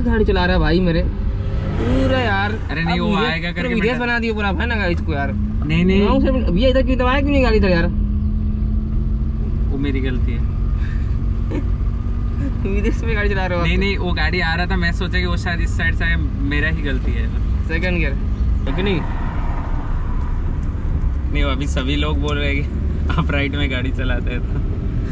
गाड़ी चला रहा है भाई मेरे पूरा यार। अरे नहीं वो आएगा करके विदेश बना दिया पूरा है ना इसको यार। नहीं भैया इधर क्यों दबाया, क्यों नहीं गाड़ी इधर यार? वो मेरी गलती है। विदेश में गाड़ी चला रहे हो? नहीं वो गाड़ी आ रहा था, मैं सोचा कि वो शायद इस साइड से आया, मेरा ही गलती है। सेकंड गियर है कि नहीं? नहीं वो अभी सभी लोग बोल रहे हैं कि आप राइट में गाड़ी चलाते हैं तो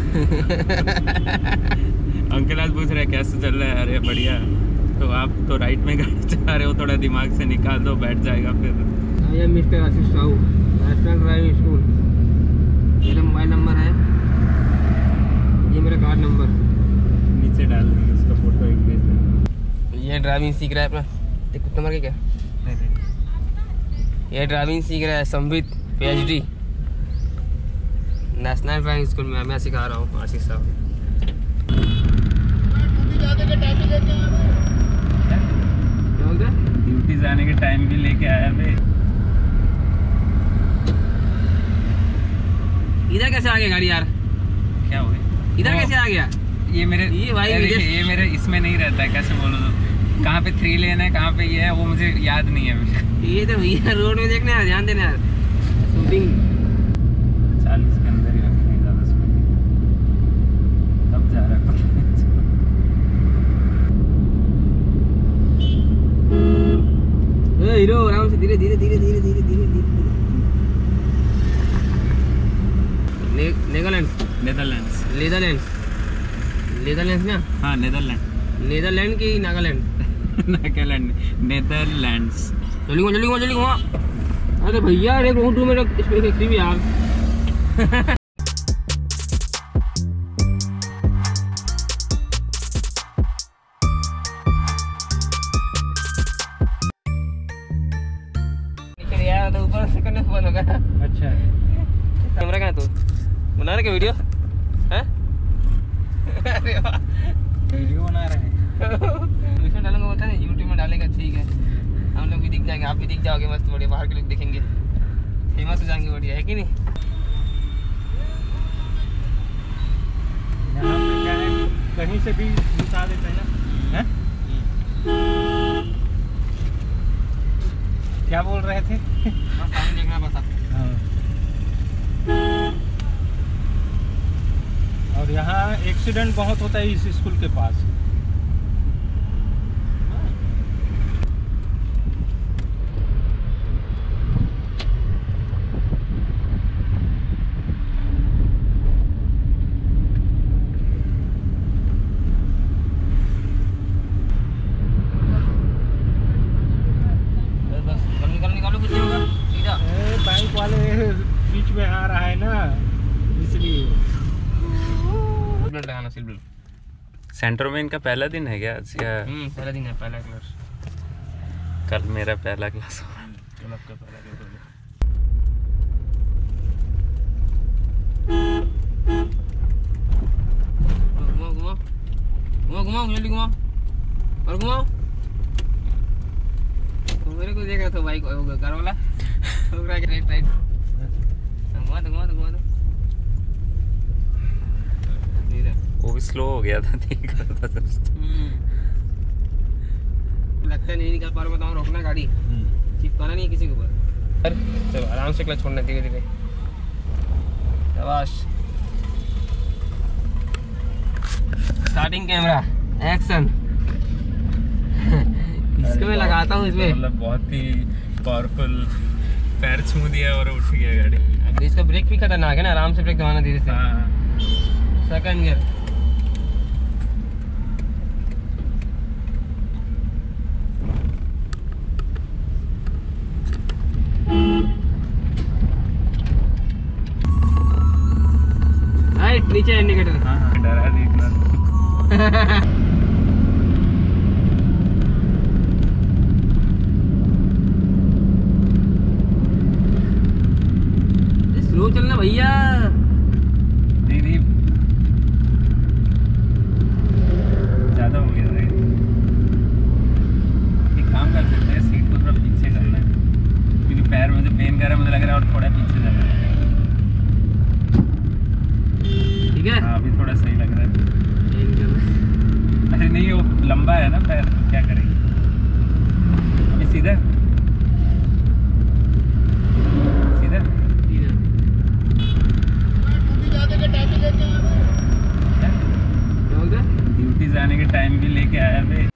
अंकल आज पूछ रहे हैं कैसे चल रहा है। अरे बढ़िया, तो आप तो राइट में गाड़ी चला रहे हो, थोड़ा दिमाग से निकाल दो, बैठ जाएगा फिर। ये mister Ashish Sahu, national driving school. मेरा मोबाइल नंबर है, ये मेरा कार्ड नंबर नीचे डाल देंगे, उसका फोटो एक भेज देंगे। ये ड्राइविंग सीख रहा है अपना, देखो नंबर के क्या। ये ड्राइविंग सीख रहा है Sambit PhD national driving school में। मैं सिखा रहा हूँ आशीष साहब। ड्यूटी जाने के टाइम भी लेके आया मैं। इधर कैसे आ गया गाड़ी यार? क्या हो गया? इधर कैसे आ गया? ये मेरे इसमें नहीं रहता है, कैसे बोलो तो कहाँ पे 3 लेन है, कहाँ पे ये है, वो मुझे याद नहीं है। ये तो भैया रोड में देखना है, ध्यान देना यार। शूटिंग 40 के अंदर ही रखने का, 10 में तब जा रहा है। हीरो आराम से, धीरे धीरे धीरे धीरे धीरे धीरे धीरे। नीदरलैंड ना? हाँ नीदरलैंड की नागालैंड? नागालैंड, नीदरलैंड्स। जल्दी घुमा। अरे भैया एक ऊँटू में इसमें भी यार। तो ऊपर से करने बंद हो गया। अच्छा कैमरा कहाँ है तू? बना रहे क्या वीडियो? हैं? अरे वाह, वीडियो बना रहे हैं। इसमें डालूंगा, बता नहीं यूट्यूब में डालेगा, ठीक है। हम लोग भी दिख जाएंगे, आप भी दिख जाओगे मस्त बढ़िया, बाहर के लोग दिखेंगे, फेमस हो जाएंगे बढ़िया, है कि नहीं? यहाँ पे क्या है, कहीं से भी घुसा देते हैं। क्या बोल रहे थे? सामने देखना बस आप। और यहाँ एक्सीडेंट बहुत होता है इस स्कूल के पास। बैंक वाले बीच में आ रहा है ना, इसलिए। लगाना सीट बेल्ट। सेंटर में इनका पहला दिन है क्या आज? पहला दिन है, पहला क्लास। कल मेरा पहला क्लास होगा। कल आपका पहला क्लास होगा। घुमाओ जल्दी घुमाओ और घुमाओ। तो मेरे को देख रहा था बाइक कार वाला, राइट घुमा दो। वो भी स्लो हो गया था, देख रहा था दोस्त। लगता नहीं निकाल पा रहा, बताऊँ रोकना गाड़ी, चिपकाना नहीं है किसी के ऊपर। चलो आराम से क्लच छोड़ना, धीरे धीरे। शाबाश। Starting camera action. इसको मैं लगाता हूँ इसमें, मतलब बहुत ही पावरफुल। पैर छू दिया और उठ गया गाड़ी। अब इसका ब्रेक भी खतरनाक है ना, आराम से ब्रेक दबाना धीरे से। Second gear. राइट नीचे इंडिकेटर। हाँ डरा देखना। स्लो चलना भैया। नहीं ज्यादा हो गया है। एक काम कर सकते हैं, सीट को थोड़ा पीछे करना है, क्योंकि पैर मुझे पेन कर रहा है, मुझे लग रहा है और थोड़ा पीछे जाना है। ठीक है, हाँ अभी थोड़ा सही लग रहा है। अरे नहीं हो लंबा है ना पैर, क्या करेंगे। अभी सीधा सीधा ड्यूटी जाने के टाइम भी लेके आया भाई।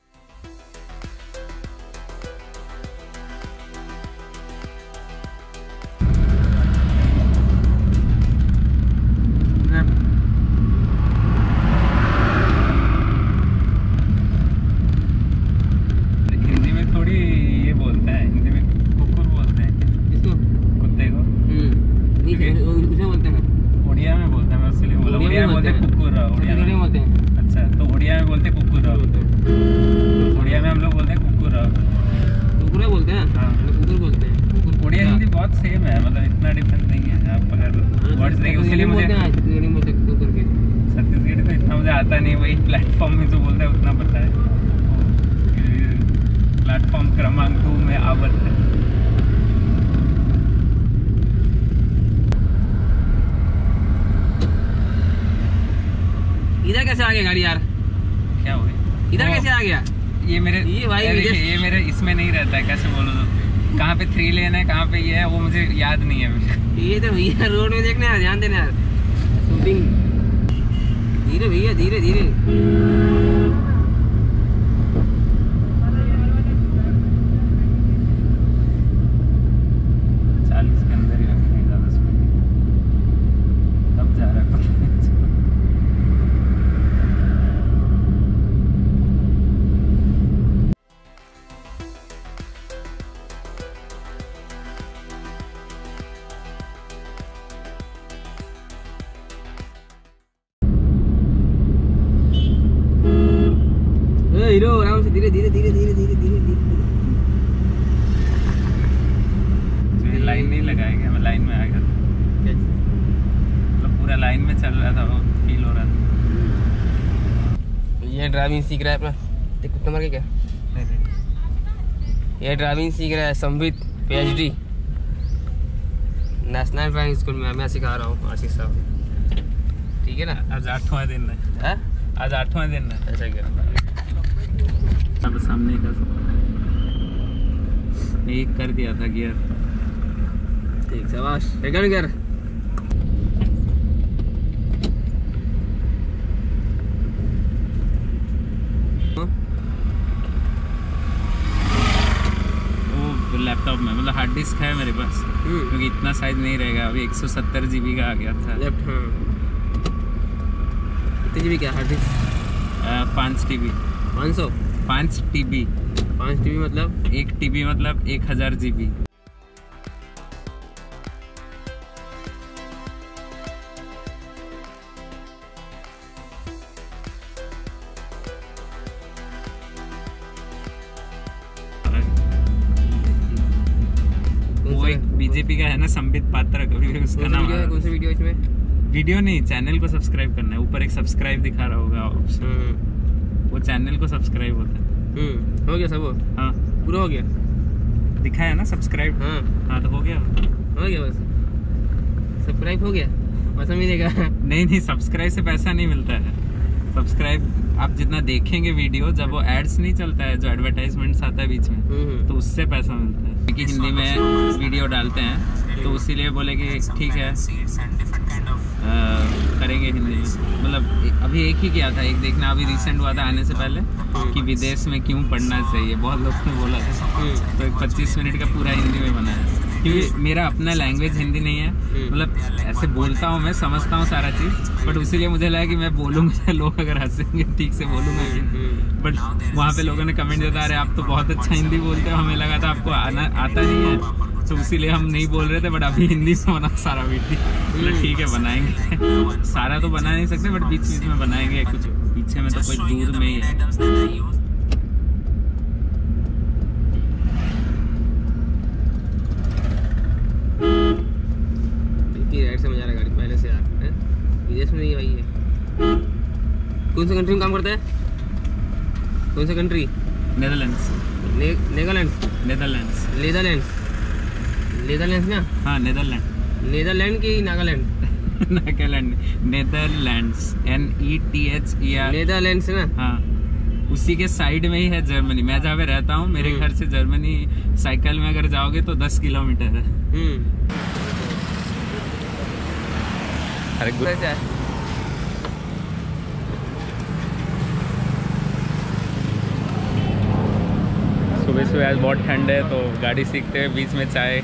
हिंदी में थोड़ी ये बोलते हैं, हिंदी में कुकुर बोलते हैं। इसको कुत्ते को नहीं उसमें बोलते हैं, उड़िया में बोलते हैं। मैं इसलिए बोला उड़िया में बोलते हैं कुकुर। उड़िया में बोलते हैं। अच्छा, तो उड़िया में बोलते कुकुर। उड़िया में हम लोग बोलते हैं कुकुर। कुकुर बोलते हैं। हाँ, कुकुर बोलते हैं। उड़िया हिंदी बहुत सेम है, मतलब इतना डिफरेंस नहीं है। आप अगर वर्ड्स देखें, उसके लिए मुझे छत्तीसगढ़ी तो इतना मुझे आता नहीं। वही प्लेटफॉर्म में जो बोलते हैं उतना पता है। प्लेटफॉर्म क्रमांक 2 में आवत है। इधर कैसे आ गया गाड़ी यार? क्या हो गया? इधर कैसे आ गया? ये मेरे ये मेरे इसमें नहीं रहता है, कैसे बोलो तो। कहाँ पे 3 लेन है, कहाँ पे ये है, वो मुझे याद नहीं है। ये तो भैया रोड में देखना यार, ध्यान देना यार। शूटिंग धीरे भैया, धीरे धीरे। 40 के अंदर ही रखें, ज़्यादा स्पीड तब जा रहा है। हीरो आराम से, धीरे धीरे धीरे धीरे धीरे धीरे धीरे। लाइन नहीं लगाएंगे, मैं लाइन में आ गया, मतलब पूरा लाइन में चल रहा था, वो फील हो रहा था। ये ड्राइविंग सीख रहा है अपना, देख कुत्ता मर गया क्या? ये ड्राइविंग सीख रहा है Sambit PhD national driving school में। मैं सिखा रहा हूँ आशीष साहब, ठीक है ना? आज 8वां दिन है। आज 8वां दिन है। ऐसा क्या? अब सामने का एक कर दिया था गियर। ठीक, शाबाश। Second gear. वो लैपटॉप में मतलब हार्ड डिस्क है मेरे पास, क्योंकि इतना साइज नहीं रहेगा। अभी 170 GB का आ गया था। लेफ्ट, हाँ। कितने GB क्या hard disk? 5 TB। 500? 5 TB। 5 TB मतलब 1 TB मतलब 1000 GB। वो एक बीजेपी का है ना, संबित पात्र, कभी उसका नाम है। कौन सा वीडियो इसमें? वीडियो नहीं, चैनल को सब्सक्राइब करना है। ऊपर एक सब्सक्राइब दिखा रहा होगा ऑप्शन, वो चैनल को सब्सक्राइब होता है। हो गया सब? हाँ, पूरा हो गया, दिखा है ना सब्सक्राइब। हाँ तो हो गया बस। सब्सक्राइब हो गया, पैसा मिलेगा? नहीं, सब्सक्राइब से पैसा नहीं मिलता है। सब्सक्राइब आप जितना देखेंगे वीडियो, जब वो एड्स नहीं चलता है, जो एडवर्टाइजमेंट्स आता है बीच में, तो उससे पैसा मिलता है। क्योंकि हिंदी में वीडियो डालते हैं, तो इसीलिए बोले कि ठीक है करेंगे हिंदी में। मतलब अभी एक ही किया था, एक देखना अभी रिसेंट हुआ था आने से पहले, कि विदेश में क्यों पढ़ना चाहिए, बहुत लोग ने बोला था। तो एक 25 मिनट का पूरा हिंदी में बनाया, क्योंकि मेरा अपना लैंग्वेज हिंदी नहीं है। मतलब ऐसे बोलता हूँ, मैं समझता हूँ सारा चीज़, बट इसीलिए मुझे लगा कि मैं बोलूँगा, लोग अगर हंसेंगे ठीक से बोलूँगा। बट वहाँ पे लोगों ने कमेंट देता, अरे आप तो बहुत अच्छा हिंदी बोलते हो, हमें लगा था आपको आता नहीं है, तो इसीलिए हम नहीं बोल रहे थे। बट अभी हिंदी में बना सारा वीडियो, मतलब ठीक है बनाएंगे। सारा तो बना नहीं सकते, बट बीच बीच में बनाएंगे। कुछ पीछे में तो कोई दूर में ही है। राइट से मजा आ रहा है गाड़ी पहले से यार। विदेश में नहीं है भाई ये। कौन सा कंट्री में काम करता है? कौन सा कंट्री? नेदरलैंड्स। नेदरलैंड्स ना? हाँ, नेदरलैंड की नागालैंड? Netherlands, NETHER। नेदरलैंड्स ना? हाँ, उसी के साइड में ही है जर्मनी। मैं जहाँ पे रहता हूँ मेरे घर से जर्मनी साइकिल में अगर जाओगे तो 10 किलोमीटर है। अरे सुबह सुबह आज बहुत ठंड है तो गाड़ी सीखते हुए बीच में चाय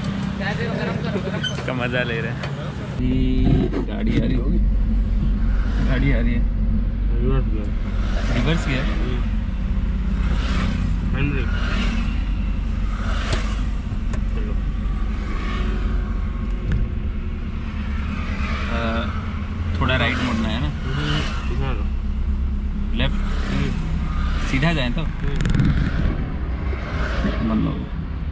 का मजा ले रहे हैं। गाड़ी आ रही होगी, गाड़ी आ रही है, रिवर्स किया थोड़ा राइट मुड़ना है ना, लेफ्ट सीधा जाए तो मतलब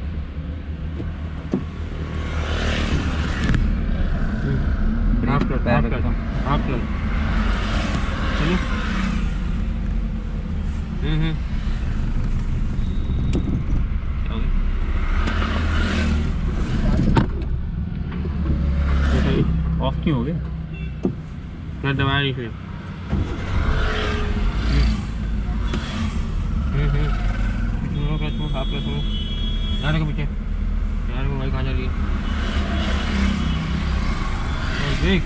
ऑफ क्यों हो गया? मैं दबाया नहीं फिर। यार को पीछे, यार को भाई कहाँ जा रही है? देख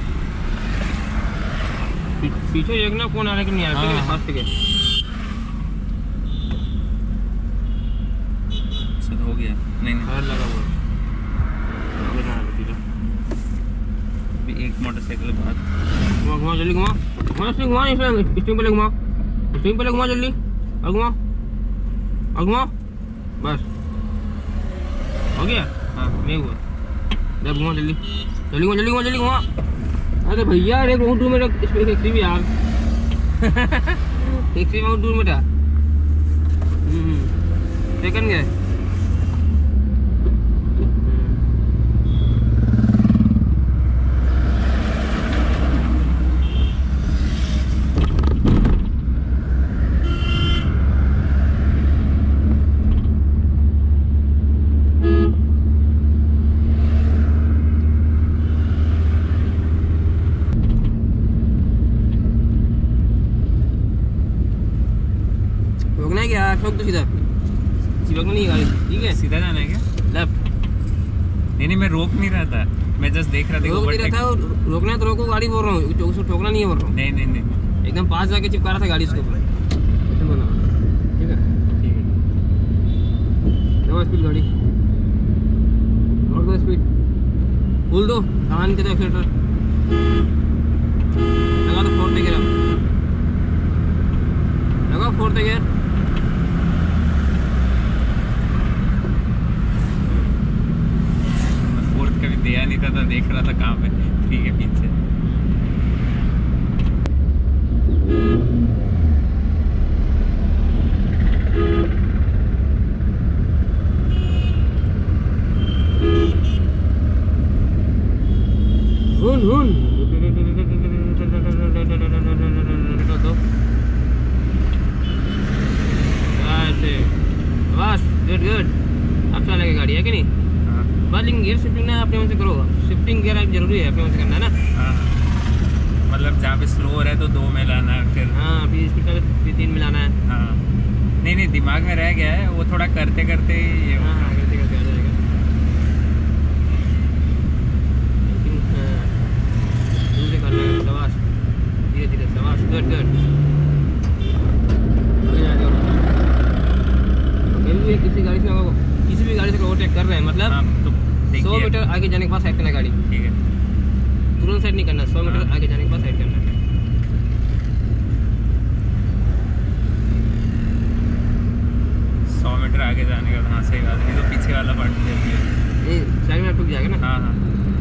पीछे एक ना कौन आ रहा है कि नहीं आ रहा है? फास्ट के सब हो गया। नहीं लगा हुआ एक मोटरसाइकिल बाद घुमा जल्दी, घुमा घुमा स्टीम पे घुमा, स्टीम पे घुमा जल्दी, और घुमा बस हो गया। हाँ नहीं हुआ, जब घुमा जल्दी जल्दी घुमा जल्दी घुमा जल्दी घुमा। अरे भैया अरे बहुत दूर में टैक्सी भी यार टैक्सी बहुत दूर में था। सेकंड गए ठोक दो सीधा, चिपकना नहीं है गाड़ी, ठीक है? सीधा जाना है क्या? लेफ्ट। नहीं मैं रोक नहीं रहा था, मैं जस्ट देख रहा था। रोक नहीं रहा था, रोकना है तो रोको, गाड़ी बोल रहा हूँ, उसको ठोकना नहीं है बोल रहा हूँ। नहीं एकदम पास जाके चिपका रहा था गाड़ी उसके ऊपर, ठीक है? ठीक है। दो स्पीड गाड़ी और दो स्पीड फुल दो, सामान के दो एक्सीलेटर लगा दो, फोर्थ गियर लगा, फोर्थ गियर कभी दिया नहीं था तो देख रहा था कहाँ पे, ठीक है पीछे। बस गुड गुड, अब चलेगी गाड़ी है कि नहीं? लेकिन गियर शिफ्टिंग ना अपने मन से करो, शिफ्टिंग गियर जरूरी है अपने मन से करना है ना। मतलब जहाँ पे स्लो हो रहा है तो 2 में लाना है फिर। हाँ फिर स्पीड का 3 में लाना है। हाँ नहीं दिमाग में रह गया है वो, थोड़ा करते करते ही ये करते करते आ जाएगा। लेकिन से करना है, शाबाश, धीरे धीरे, शाबाश, गुड गुड। किसी गाड़ी से किसी भी गाड़ी से ओवरटेक कर रहे हैं मतलब तो 100 मीटर आगे जाने के बाद साइड करना गाड़ी, ठीक है? तुरंत साइड नहीं करना, 100 मीटर आगे जाने के बाद साइड करना है। 100 मीटर आगे जाने के बाद, हाँ सही बात है, तो पीछे वाला पार्ट साइड में ठुक जाएगा ना। हाँ